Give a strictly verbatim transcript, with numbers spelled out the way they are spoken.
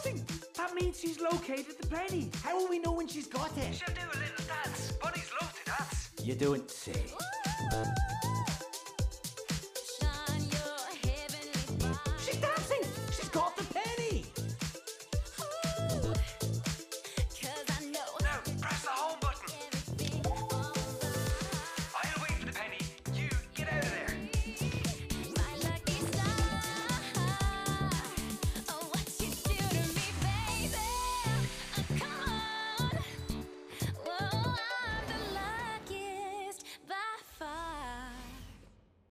crossing. That means she's located the penny. How will we know when she's got it? She'll do a little dance. Bunnies love to dance. You don't say.